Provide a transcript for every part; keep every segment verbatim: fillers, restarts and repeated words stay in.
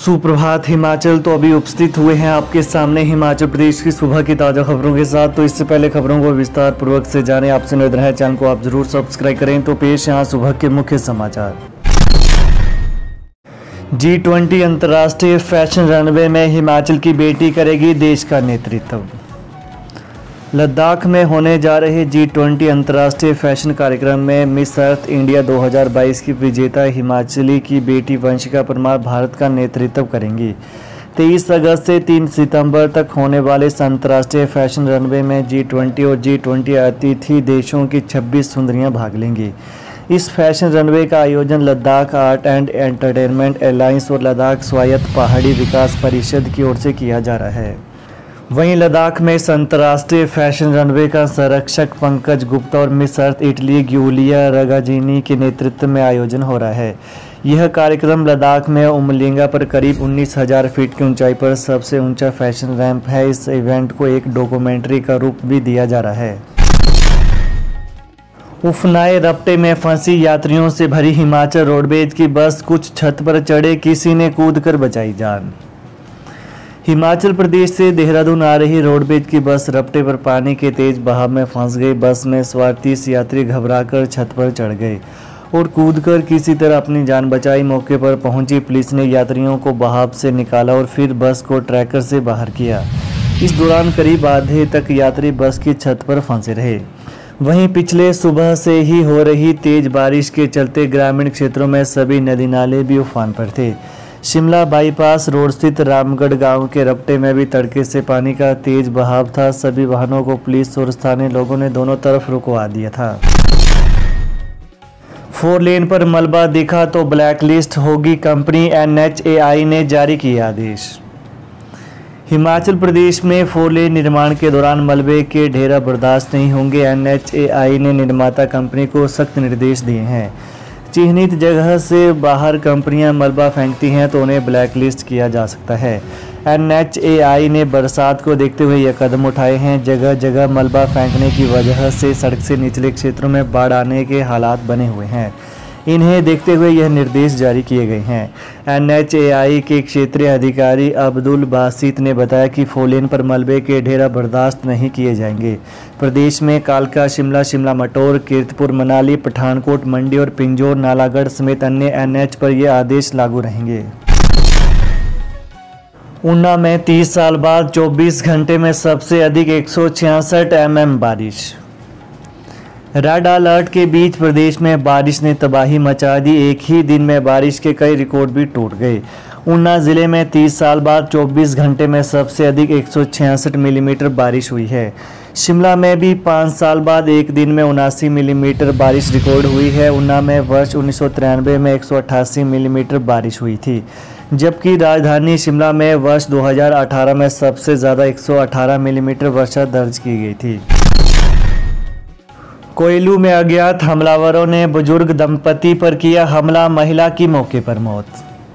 सुप्रभात हिमाचल। तो अभी उपस्थित हुए हैं आपके सामने हिमाचल प्रदेश की सुबह की ताज़ा खबरों के साथ। तो इससे पहले खबरों को विस्तार पूर्वक से जाने आपसे निवेदन है, चैनल को आप जरूर सब्सक्राइब करें। तो पेश यहाँ सुबह के मुख्य समाचार। जी ट्वेंटी अंतर्राष्ट्रीय फैशन रनवे में हिमाचल की बेटी करेगी देश का नेतृत्व। लद्दाख में होने जा रहे जी ट्वेंटी अंतर्राष्ट्रीय फैशन कार्यक्रम में मिस अर्थ इंडिया दो हज़ार बाईस की विजेता हिमाचली की बेटी वंशिका परमार भारत का नेतृत्व करेंगी। तेईस अगस्त से तीन सितंबर तक होने वाले इस अंतर्राष्ट्रीय फैशन रनवे में जी ट्वेंटी और जी ट्वेंटी अतिथि देशों की छब्बीस सुंदरियां भाग लेंगी। इस फैशन रनवे का आयोजन Ladakh art and entertainment alliance और लद्दाख स्वायत्त पहाड़ी विकास परिषद की ओर से किया जा रहा है। वहीं लद्दाख में इस अंतर्राष्ट्रीय फैशन रनवे का संरक्षक पंकज गुप्ता और मिस अर्थ इटली ग्यूलिया रगाजीनी के नेतृत्व में आयोजन हो रहा है। यह कार्यक्रम लद्दाख में उमलिंगा पर करीब उन्नीस हज़ार फीट की ऊंचाई पर सबसे ऊंचा फैशन रैंप है। इस इवेंट को एक डॉक्यूमेंट्री का रूप भी दिया जा रहा है। उफनाए रपटे में फंसी यात्रियों से भरी हिमाचल रोडवेज की बस, कुछ छत पर चढ़े, किसी ने कूदकर बचाई जान। हिमाचल प्रदेश से देहरादून आ रही रोडवेज की बस रपटे पर पानी के तेज बहाव में फंस गई। बस में सवार तीस यात्री घबराकर छत पर चढ़ गए और कूदकर किसी तरह अपनी जान बचाई। मौके पर पहुंची पुलिस ने यात्रियों को बहाव से निकाला और फिर बस को ट्रैकर से बाहर किया। इस दौरान करीब आधे तक यात्री बस की छत पर फंसे रहे। वहीं पिछले सुबह से ही हो रही तेज बारिश के चलते ग्रामीण क्षेत्रों में सभी नदी नाले भी उफान पर थे। शिमला बाईपास रोड स्थित रामगढ़ गांव के रपटे में भी तड़के से पानी का तेज बहाव था। सभी वाहनों को पुलिस और स्थानीय लोगों ने दोनों तरफ रुकवा दिया था। फोर लेन पर मलबा दिखा तो ब्लैकलिस्ट होगी company, N H A I ने जारी किया आदेश। हिमाचल प्रदेश में फोर लेन निर्माण के दौरान मलबे के ढेर बर्दाश्त नहीं होंगे। एन एच ए आई ने निर्माता कंपनी को सख्त निर्देश दिए हैं। चिन्हित जगह से बाहर कंपनियां मलबा फेंकती हैं तो उन्हें ब्लैकलिस्ट किया जा सकता है। एन एच ए आई ने बरसात को देखते हुए यह कदम उठाए हैं। जगह जगह मलबा फेंकने की वजह से सड़क से निचले क्षेत्रों में बाढ़ आने के हालात बने हुए हैं। इन्हें देखते हुए यह निर्देश जारी किए गए हैं। एन एच ए आई के क्षेत्रीय अधिकारी अब्दुल बासित ने बताया कि फोलेन पर मलबे के ढेर बर्दाश्त नहीं किए जाएंगे। प्रदेश में कालका, शिमला, शिमला मटोर, कीरतपुर, मनाली, पठानकोट, मंडी और पिंजौर, नालागढ़ समेत अन्य एन एच पर यह आदेश लागू रहेंगे। ऊना में तीस साल बाद चौबीस घंटे में सबसे अधिक एक सौ छियासठ एम एम बारिश। रेड अलर्ट के बीच प्रदेश में बारिश ने तबाही मचा दी। एक ही दिन में बारिश के कई रिकॉर्ड भी टूट गए। ऊना जिले में तीस साल बाद चौबीस घंटे में सबसे अधिक एक सौ छियासठ मिलीमीटर बारिश हुई है। शिमला में भी पाँच साल बाद एक दिन में उनासी मिलीमीटर बारिश रिकॉर्ड हुई है। ऊना में वर्ष उन्नीस सौ तिरानवे में एक सौ अट्ठासी मिलीमीटर बारिश हुई थी, जबकि राजधानी शिमला में वर्ष दो हज़ार अठारह में सबसे ज़्यादा एक सौ अठारह मिलीमीटर वर्षा दर्ज की गई थी। कोयलू में अज्ञात हमलावरों ने बुजुर्ग दंपति पर किया हमला, महिला की मौके पर मौत।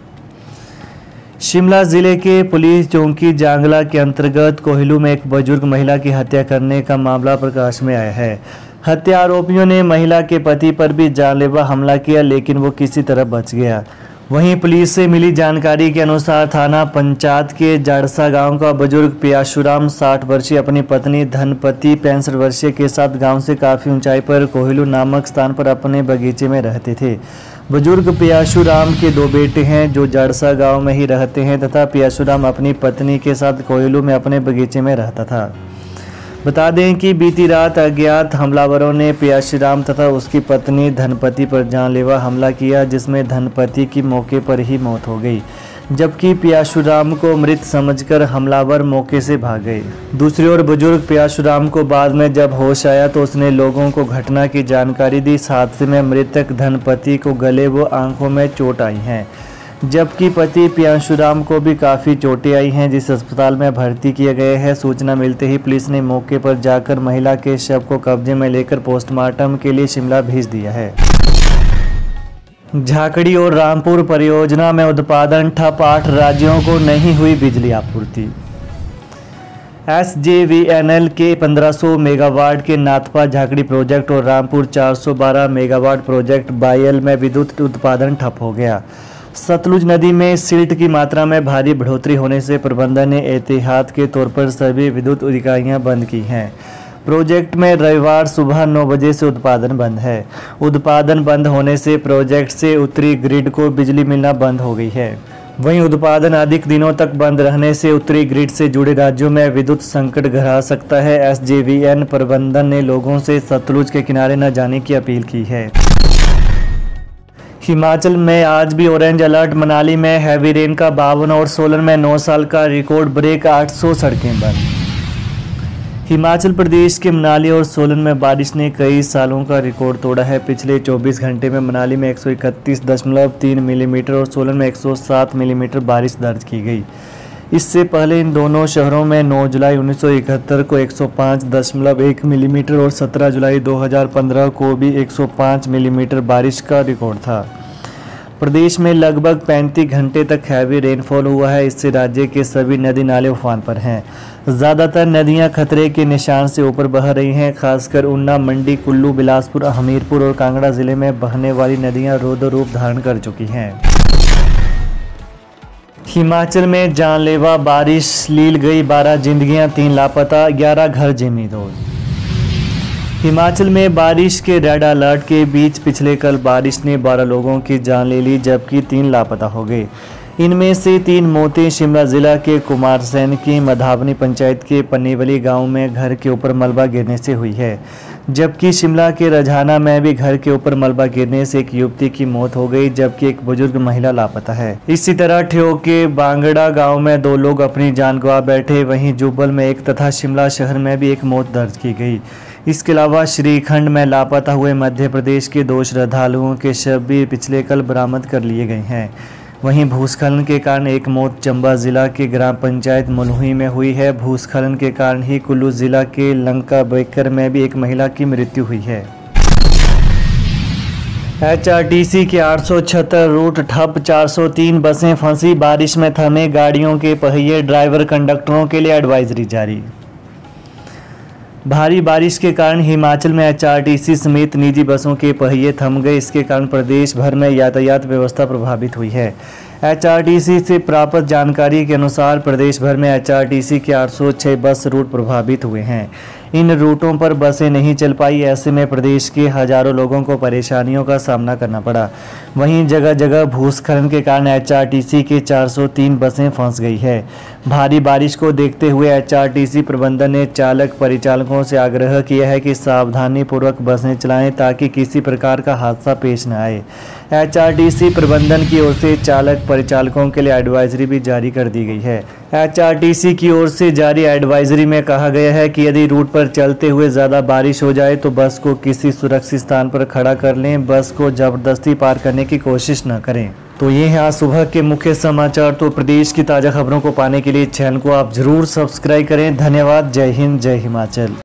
शिमला जिले के पुलिस चौकी जांगला के अंतर्गत कोयलू में एक बुजुर्ग महिला की हत्या करने का मामला प्रकाश में आया है। हत्या आरोपियों ने महिला के पति पर भी जानलेवा हमला किया, लेकिन वो किसी तरह बच गया। वहीं पुलिस से मिली जानकारी के अनुसार थाना पंचायत के जाड़सा गांव का बुजुर्ग पियाशुराम साठ वर्षीय अपनी पत्नी धनपति पैंसठ वर्षीय के साथ गांव से काफ़ी ऊंचाई पर कोयलू नामक स्थान पर अपने बगीचे में रहते थे। बुजुर्ग पियाशुराम के दो बेटे हैं जो जाड़सा गांव में ही रहते हैं तथा पियाशुराम अपनी पत्नी के साथ कोयलू में अपने बगीचे में रहता था। बता दें कि बीती रात अज्ञात हमलावरों ने पियाशुराम तथा उसकी पत्नी धनपति पर जानलेवा हमला किया, जिसमें धनपति की मौके पर ही मौत हो गई, जबकि पियाशुराम को मृत समझकर हमलावर मौके से भाग गए। दूसरी ओर बुजुर्ग पियाशुराम को बाद में जब होश आया तो उसने लोगों को घटना की जानकारी दी। इस हादसे में मृतक धनपति को गले व आंखों में चोट आई हैं, जबकि पति पियाशुराम को भी काफ़ी चोटें आई हैं, जिस अस्पताल में भर्ती किए गए हैं। सूचना मिलते ही पुलिस ने मौके पर जाकर महिला के शव को कब्जे में लेकर पोस्टमार्टम के लिए शिमला भेज दिया है। झाकड़ी और रामपुर परियोजना में उत्पादन ठप, आठ राज्यों को नहीं हुई बिजली आपूर्ति। S J V N L के पंद्रह सौ मेगावाट के नाथपा झाकड़ी प्रोजेक्ट और रामपुर चार सौ बारह मेगावाट प्रोजेक्ट बायल में विद्युत उत्पादन ठप हो गया। सतलुज नदी में सिल्ट की मात्रा में भारी बढ़ोतरी होने से प्रबंधन ने एहतियात के तौर पर सभी विद्युत इकाइयां बंद की हैं। प्रोजेक्ट में रविवार सुबह नौ बजे से उत्पादन बंद है। उत्पादन बंद होने से प्रोजेक्ट से उत्तरी ग्रिड को बिजली मिलना बंद हो गई है। वहीं उत्पादन अधिक दिनों तक बंद रहने से उत्तरी ग्रिड से जुड़े राज्यों में विद्युत संकट गहरा सकता है। एस जे वी एन प्रबंधन ने लोगों से सतलुज के किनारे न जाने की अपील की है। हिमाचल में आज भी ऑरेंज अलर्ट। मनाली में हैवी रेन का बावन और सोलन में नौ साल का रिकॉर्ड ब्रेक, आठ सौ सड़कें बंद। हिमाचल प्रदेश के मनाली और सोलन में बारिश ने कई सालों का रिकॉर्ड तोड़ा है। पिछले चौबीस घंटे में मनाली में एक सौ इकतीस दशमलव तीन मिलीमीटर और सोलन में एक सौ सात मिलीमीटर बारिश दर्ज की गई। इससे पहले इन दोनों शहरों में नौ जुलाई उन्नीस सौ इकहत्तर को एक सौ पाँच दशमलव एक मिलीमीटर और सत्रह जुलाई दो हज़ार पंद्रह को भी एक सौ पाँच मिलीमीटर बारिश का रिकॉर्ड था। प्रदेश में लगभग पैंतीस घंटे तक हैवी रेनफॉल हुआ है। इससे राज्य के सभी नदी नाले उफान पर हैं। ज़्यादातर नदियां खतरे के निशान से ऊपर बह रही हैं। खासकर ऊना, मंडी, कुल्लू, बिलासपुर, हमीरपुर और कांगड़ा जिले में बहने वाली नदियां रौद्र रूप धारण कर चुकी हैं। हिमाचल में जानलेवा बारिश, लील गई बारह जिंदगियां, तीन लापता, ग्यारह घर जमींदोज। हिमाचल में बारिश के रेड अलर्ट के बीच पिछले कल बारिश ने बारह लोगों की जान ले ली, जबकि तीन लापता हो गए। इनमें से तीन मौतें शिमला जिला के कुमारसैन की मधावनी पंचायत के पन्नीवली गांव में घर के ऊपर मलबा गिरने से हुई है, जबकि शिमला के रजाना में भी घर के ऊपर मलबा गिरने से एक युवती की मौत हो गई, जबकि एक बुजुर्ग महिला लापता है। इसी तरह ठियोग के बांगड़ा गांव में दो लोग अपनी जान गंवा बैठे। वहीं जुब्बल में एक तथा शिमला शहर में भी एक मौत दर्ज की गई। इसके अलावा श्रीखंड में लापता हुए मध्य प्रदेश के दो श्रद्धालुओं के शव भी पिछले कल बरामद कर लिए गए हैं। वहीं भूस्खलन के कारण एक मौत चंबा जिला के ग्राम पंचायत मलुही में हुई है। भूस्खलन के कारण ही कुल्लू जिला के लंका बेकर में भी एक महिला की मृत्यु हुई है। एच आर टी सी के आठ सौ छिहत्तर रूट ठप, चार सौ तीन बसें फंसी, बारिश में थमे गाड़ियों के पहिए, ड्राइवर कंडक्टरों के लिए एडवाइजरी जारी। भारी बारिश के कारण हिमाचल में एच आर टी सी समेत निजी बसों के पहिए थम गए। इसके कारण प्रदेश भर में यातायात व्यवस्था प्रभावित हुई है। एच आर टी सी से प्राप्त जानकारी के अनुसार प्रदेश भर में एच आर टी सी के आठ सौ छह बस रूट प्रभावित हुए हैं। इन रूटों पर बसें नहीं चल पाई। ऐसे में प्रदेश के हजारों लोगों को परेशानियों का सामना करना पड़ा। वहीं जगह जगह भूस्खलन के कारण एच आर टी सी के चार सौ तीन बसें फंस गई है। भारी बारिश को देखते हुए एच आर टी सी प्रबंधन ने चालक परिचालकों से आग्रह किया है कि सावधानी पूर्वक बसें चलाएं ताकि किसी प्रकार का हादसा पेश न आए। एच आर टी सी प्रबंधन की ओर से चालक परिचालकों के लिए एडवाइजरी भी जारी कर दी गई है। एच आर टी सी की ओर से जारी एडवाइजरी में कहा गया है कि यदि रूट पर चलते हुए ज़्यादा बारिश हो जाए तो बस को किसी सुरक्षित स्थान पर खड़ा कर लें। बस को जबरदस्ती पार करने की कोशिश न करें। तो ये हैं आज सुबह के मुख्य समाचार। तो प्रदेश की ताज़ा खबरों को पाने के लिए चैनल को आप जरूर सब्सक्राइब करें। धन्यवाद। जय हिंद, जय हिमाचल।